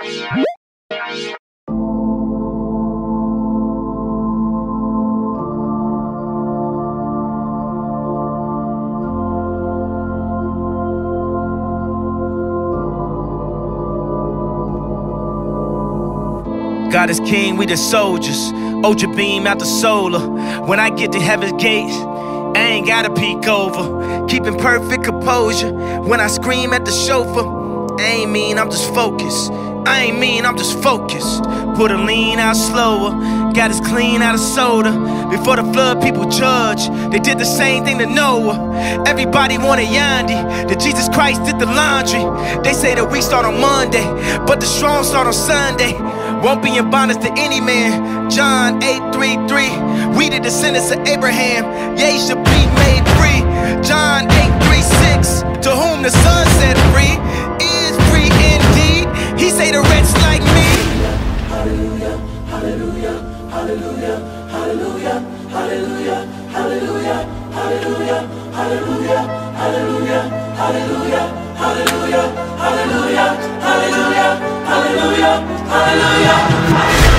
God is king, we the soldiers. Ultra beam out the solar. When I get to heaven's gates, I ain't gotta peek over. Keeping perfect composure. When I scream at the chauffeur, I ain't mean, I'm just focused. I ain't mean, I'm just focused. Put a lean out slower. Got us clean out of soda. Before the flood, people judge. They did the same thing to Noah. Everybody wanted Yandi. That Jesus Christ did the laundry. They say that we start on Monday, but the strong start on Sunday. Won't be in bondage to any man. John 8:33. We the descendants of Abraham. Ye shall be made free. John 8:36. To whom the Son set free is free indeed. He say the wretch like me. Hallelujah, hallelujah, hallelujah, hallelujah, hallelujah, hallelujah, hallelujah, hallelujah, hallelujah, hallelujah, hallelujah, hallelujah, hallelujah, hallelujah, hallelujah.